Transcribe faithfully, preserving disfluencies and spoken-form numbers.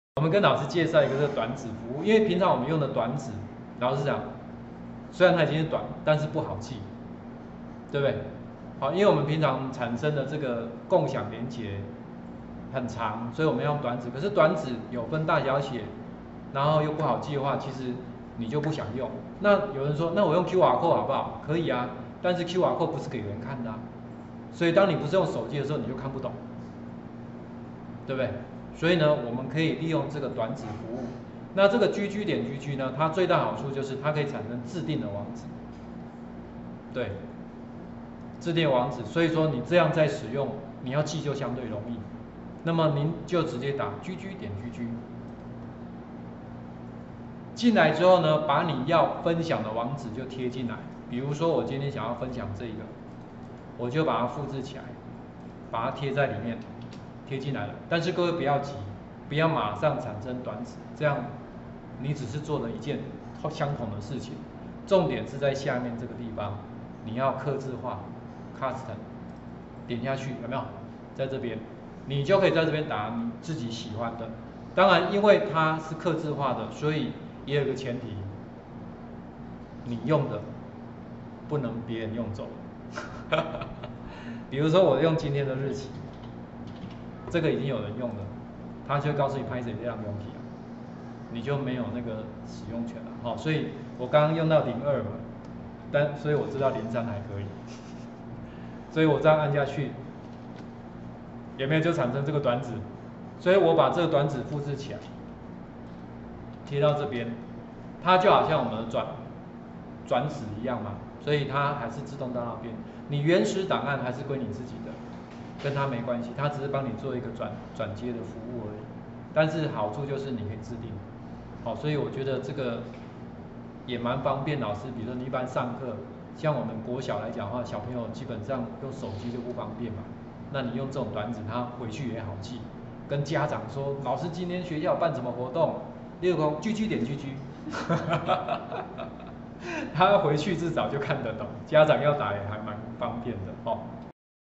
我们跟老师介绍一个这个短指服务，因为平常我们用的短指，老师讲，虽然它已经是短，但是不好记，对不对？好，因为我们平常产生的这个共享连接很长，所以我们要用短指。可是短指有分大小写，然后又不好记的话，其实你就不想用。那有人说，那我用 Q R code 好不好？可以啊，但是 Q R code 不是给人看的啊，所以当你不是用手机的时候，你就看不懂，对不对？所以呢，我们可以利用这个短指服务。那这个 G G 点 G G 呢，它最大好处就是它可以产生自定的网址，对，自定网址。所以说你这样在使用，你要记就相对容易。那么您就直接打 G G 点 G G， 进来之后呢，把你要分享的网址就贴进来。比如说我今天想要分享这个，我就把它复制起来，把它贴在里面，贴进来了。但是各位不要急，不要马上产生短指，这样你只是做了一件相同的事情。重点是在下面这个地方，你要客制化 ，custom， 点下去有没有？在这边，你就可以在这边打你自己喜欢的。当然，因为它是客制化的，所以也有个前提，你用的不能别人用走。比如说我用今天的日期，这个已经有人用了，他就会告诉你拍谁这样用题啊，你就没有那个使用权了。好，所以我刚刚用到零二嘛，但所以我知道零三还可以，所以我这样按下去，有没有就产生这个短指？所以我把这个短指复制起来，贴到这边，它就好像我们的转转指一样嘛，所以它还是自动到那边。你原始档案还是归你自己的，跟它没关系，它只是帮你做一个转转接的服务而已。但是好处就是你可以自定，好，所以我觉得这个也蛮方便。老师，比如说你一般上课，像我们国小来讲的话，小朋友基本上用手机就不方便嘛，那你用这种短指，他回去也好记。跟家长说，老师今天学校办什么活动，六个 G G 点 G G， 他回去至少就看得懂，家长要打也还蛮方便的哦。